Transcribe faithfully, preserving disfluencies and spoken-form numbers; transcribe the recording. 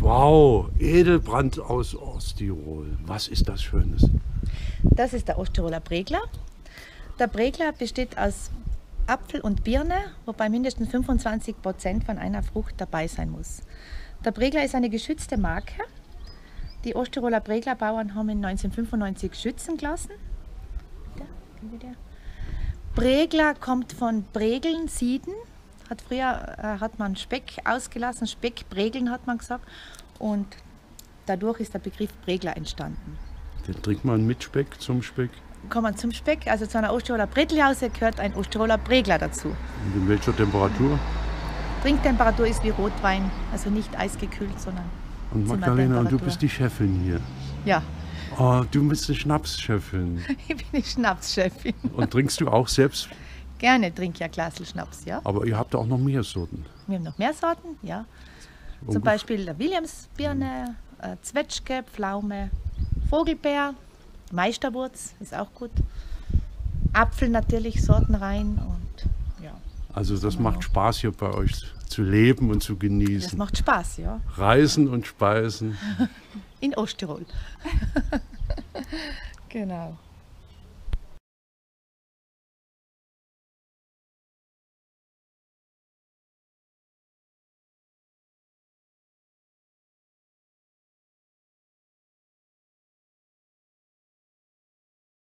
Wow, Edelbrand aus Osttirol. Was ist das Schönes? Das ist der Osttiroler Bregler. Der Bregler besteht aus Apfel und Birne, wobei mindestens fünfundzwanzig Prozent von einer Frucht dabei sein muss. Der Bregler ist eine geschützte Marke. Die Osttiroler Breglerbauern haben ihn neunzehnhundertfünfundneunzig schützen gelassen. Bregler kommt von Bregeln, Sieden. Hat früher äh, hat man Speck ausgelassen, Speckbregeln hat man gesagt. Und dadurch ist der Begriff Bregler entstanden. Den trinkt man mit Speck, zum Speck. Kann man zum Speck, also zu einer Osttiroler Breteljause gehört ein Osttiroler Bregler dazu. Und in welcher Temperatur? Trinktemperatur ist wie Rotwein, also nicht eisgekühlt, sondern Und Magdalena, und du bist die Chefin hier. Ja, Oh, du bist die Schnapschefin. ich bin die Schnapschefin. Und trinkst du auch selbst? Gerne trinke ich ein Glas Schnaps, ja. Aber ihr habt auch noch mehr Sorten. Wir haben noch mehr Sorten, ja. Zum Ungef- Beispiel der Williamsbirne, äh, Zwetschge, Pflaume, Vogelbeer, Meisterwurz ist auch gut. Apfel natürlich, Sorten rein und ja. Also das haben wir macht noch. Spaß hier bei euch zu leben und zu Das genießen. macht Spaß, ja. Reisen und Speisen. In Osttirol. Genau.